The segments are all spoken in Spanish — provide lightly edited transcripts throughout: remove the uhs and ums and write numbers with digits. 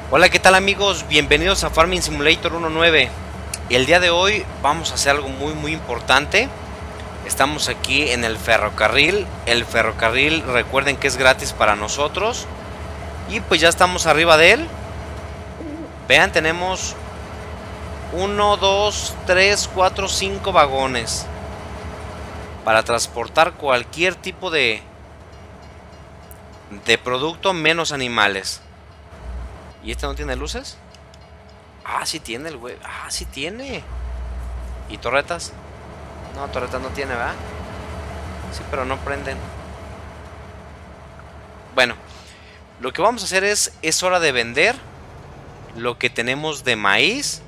Hola, ¿qué tal amigos? Bienvenidos a Farming Simulator 1.9. El día de hoy vamos a hacer algo muy importante. Estamos aquí en el ferrocarril. El ferrocarril, recuerden que es gratis para nosotros. Y pues ya estamos arriba de él. Vean, tenemos 1, 2, 3, 4, 5 vagones para transportar cualquier tipo de producto menos animales. ¿Y este no tiene luces? Ah, sí tiene el güey. Ah, sí tiene. ¿Y torretas? No, torretas no tiene, ¿verdad? Sí, pero no prenden. Bueno, lo que vamos a hacer es hora de vender lo que tenemos de maíz.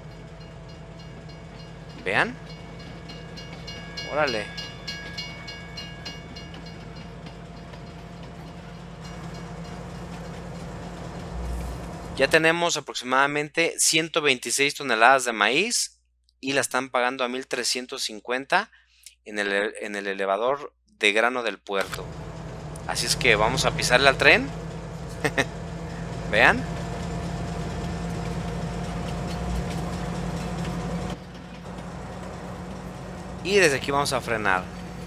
Vean. Órale. Ya tenemos aproximadamente 126 toneladas de maíz y la están pagando a 1,350 en el elevador de grano del puerto. Así es que vamos a pisarle al tren. Vean. Y desde aquí vamos a frenar.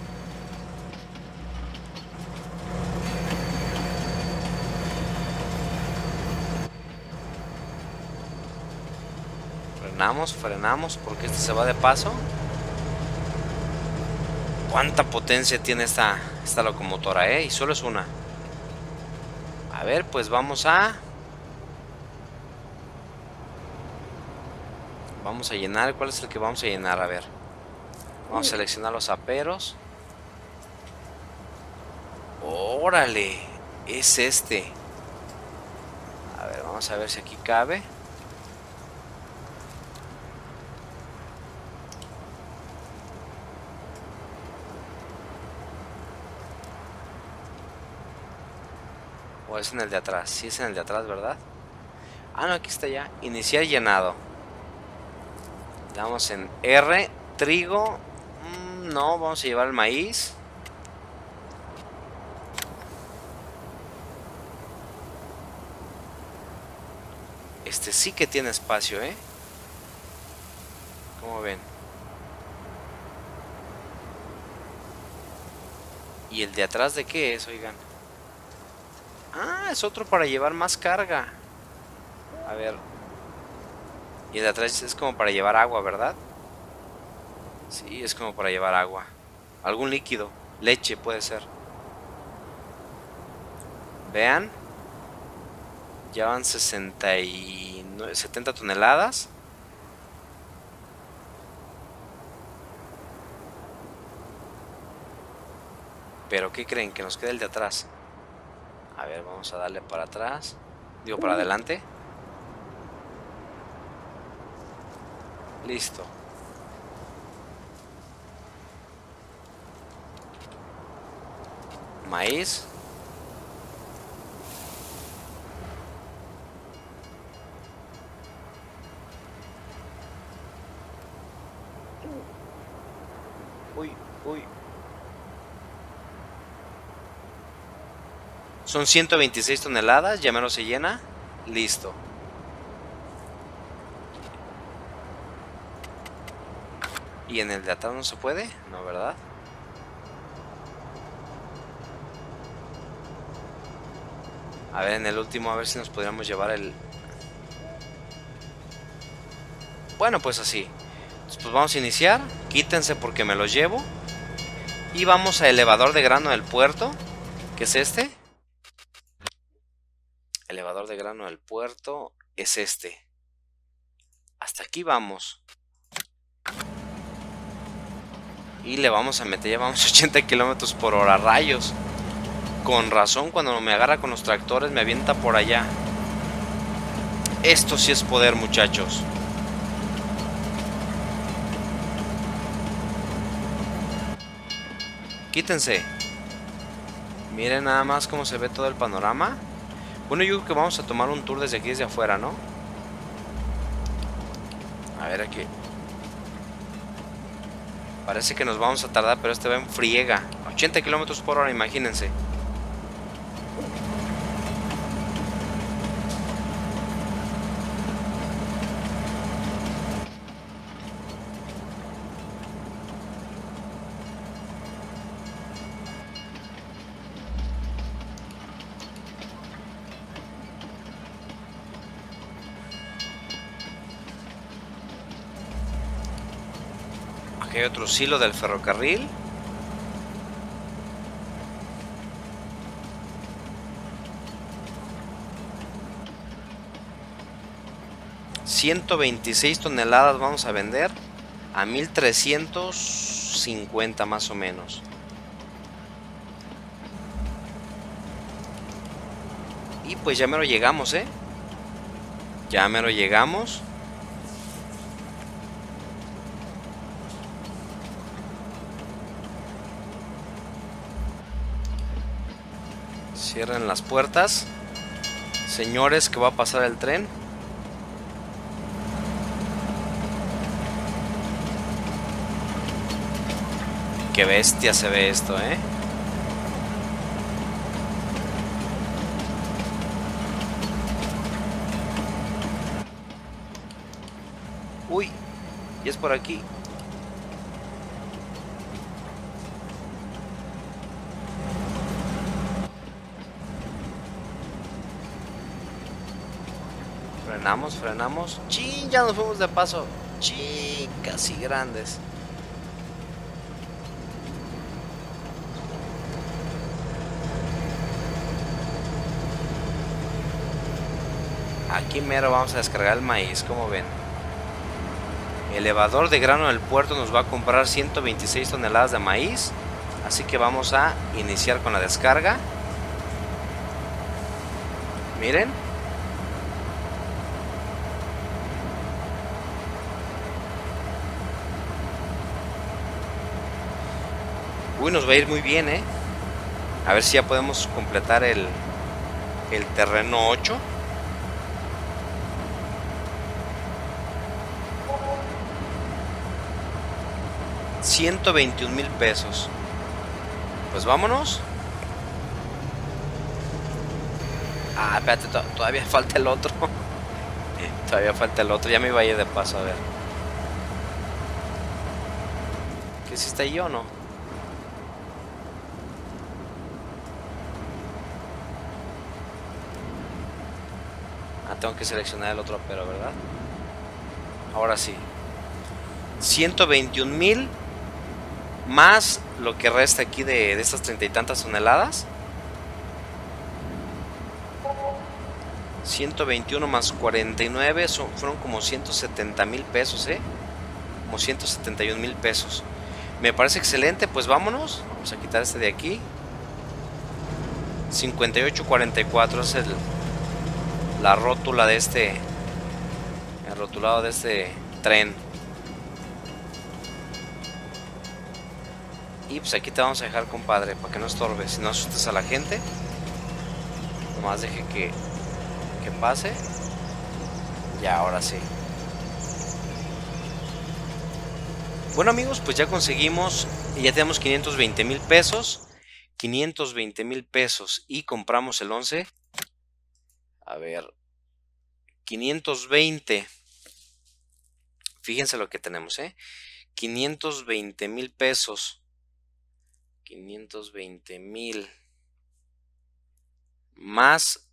Frenamos porque este se va de paso. ¿Cuánta potencia tiene esta locomotora, Y solo es una. A ver, pues vamos a llenar. ¿Cuál es el que vamos a llenar? A ver. Vamos a seleccionar los aperos. ¡Órale! Es este. A ver, vamos a ver si aquí cabe. ¿O es en el de atrás? Sí es en el de atrás, ¿verdad? Ah, no, aquí está ya. Iniciar llenado. Damos en R. Trigo. No, vamos a llevar el maíz. Este sí que tiene espacio, ¿Cómo ven? ¿Y el de atrás de qué es, oigan? Ah, es otro para llevar más carga. A ver. Y el de atrás es como para llevar agua, ¿verdad? Sí, es como para llevar agua. Algún líquido. Leche puede ser. Vean. Llevan 70 toneladas. Pero ¿qué creen? Que nos queda el de atrás. A ver, vamos a darle para atrás. Digo, para adelante. Listo. Maíz. Uy. Son 126 toneladas. Ya menos se llena. Listo. ¿Y en el de atrás no se puede? No, ¿verdad? A ver, en el último, a ver si nos podríamos llevar el... Bueno, pues así. Entonces, pues vamos a iniciar. Quítense porque me los llevo. Y vamos a elevador de grano del puerto. ¿Qué es este? Elevador de grano del puerto es este. Hasta aquí vamos. Y le vamos a meter, ya vamos 80 kilómetros por hora, rayos. Con razón, cuando me agarra con los tractores me avienta por allá. Esto sí es poder, muchachos. Quítense. Miren nada más cómo se ve todo el panorama. Bueno, yo creo que vamos a tomar un tour desde aquí, desde afuera, ¿no? A ver aquí. Parece que nos vamos a tardar, pero este va en friega. 80 kilómetros por hora, imagínense. Aquí hay otro silo del ferrocarril. $126 toneladas vamos a vender a 1350 más o menos. Y pues ya mero llegamos, ya mero llegamos. Cierren las puertas. Señores, que va a pasar el tren. Qué bestia se ve esto, Uy, y es por aquí. Frenamos, frenamos. ¡Chin! Ya nos fuimos de paso. ¡Chin! Casi grandes. Aquí mero vamos a descargar el maíz, como ven. Elevador de grano del puerto nos va a comprar 126 toneladas de maíz. Así que vamos a iniciar con la descarga. Miren. Uy, nos va a ir muy bien, A ver si ya podemos completar el terreno 8. $121,000 pesos. Pues vámonos. Ah, espérate, todavía falta el otro. Todavía falta el otro. Ya me iba a ir de paso, a ver. ¿Qué si está ahí o no? Ah, tengo que seleccionar el otro, pero ¿verdad? Ahora sí. 121,000 más lo que resta aquí de estas 30 y tantas toneladas. 121 más 49 fueron como 170,000 pesos, como 171,000 pesos. Me parece excelente, pues vámonos. Vamos a quitar este de aquí. 5844 es la rótula de el rotulado de este tren. Y pues aquí te vamos a dejar, compadre, para que no estorbes, si no asustes a la gente. Nomás deje que pase. Ya, ahora sí. Bueno, amigos, pues ya conseguimos, ya tenemos 520,000 pesos. 520,000 pesos y compramos el 11. A ver, 520. Fíjense lo que tenemos, 520,000 pesos. 520,000 más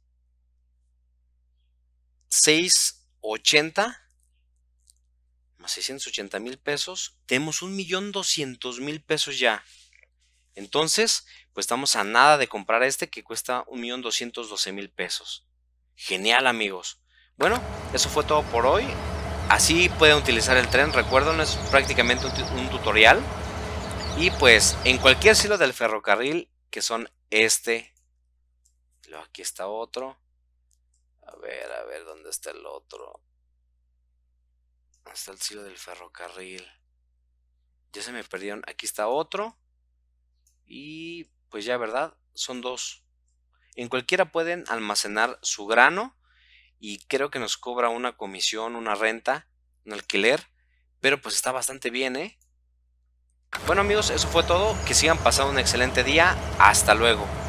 680 más 680,000 pesos, tenemos 1,200,000 pesos ya. Entonces, pues estamos a nada de comprar este que cuesta 1,212,000 pesos. Genial, amigos. Bueno, eso fue todo por hoy. Así pueden utilizar el tren. Recuerden, es prácticamente un tutorial. Y pues en cualquier silo del ferrocarril, que son luego aquí está otro. A ver, ¿dónde está el otro? ¿Dónde está el silo del ferrocarril? Ya se me perdieron. Aquí está otro. Y pues ya, ¿verdad? Son dos. En cualquiera pueden almacenar su grano. Y creo que nos cobra una comisión, una renta, un alquiler. Pero pues está bastante bien, Bueno, amigos, eso fue todo. Que sigan pasando un excelente día. Hasta luego.